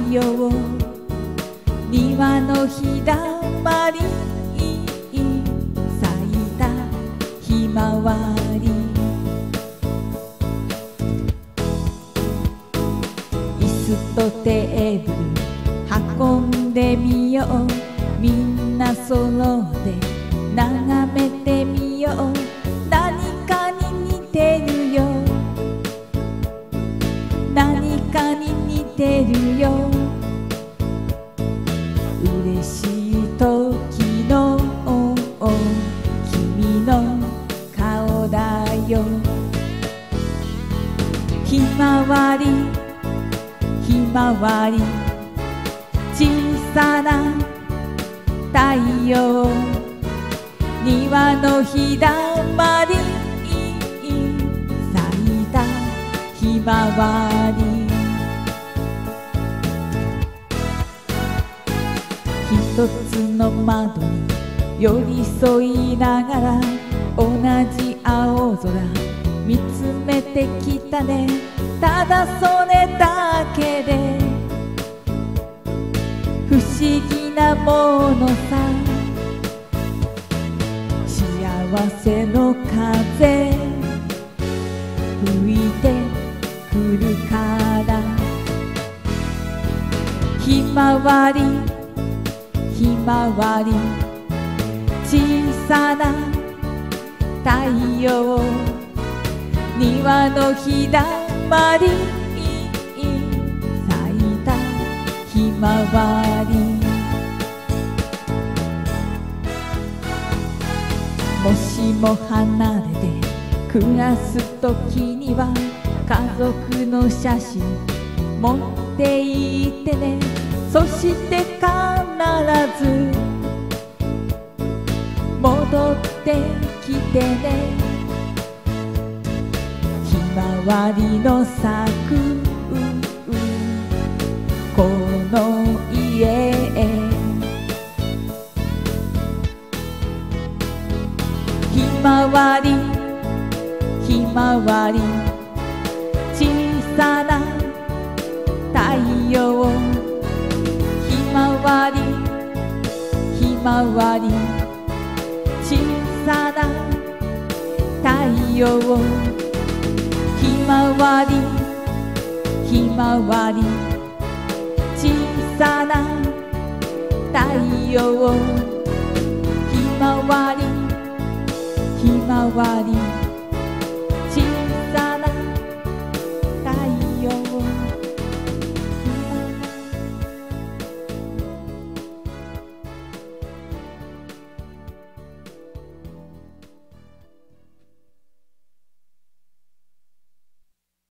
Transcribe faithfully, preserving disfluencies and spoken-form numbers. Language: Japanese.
陽、庭の日だまり咲いたひまわり。椅子とテーブル運んでみよう、みんなそろって眺めてみよう。何かに似てるよ、何かに似てるよ。嬉しい時の君の顔だよ。ひまわりひまわり、小さな太陽、庭の日だまり咲いたひまわり。一つの窓に寄り添いながら、同じ青空見つめてきたね。ただそれだけで不思議なものさ。幸せの風吹いてくるから。ひまわりひまわり、小さな太陽、庭の日だまり咲いたひまわり。もしも離れて暮らす時には、家族の写真持っていってね。そして必ず戻ってきてね。ひまわりの咲くこの家へ。ひまわりひまわり、小さな太陽、ひまわりひまわり、小さな太陽、ひまわりひまわり、小さな太陽、ひまわりひまわり。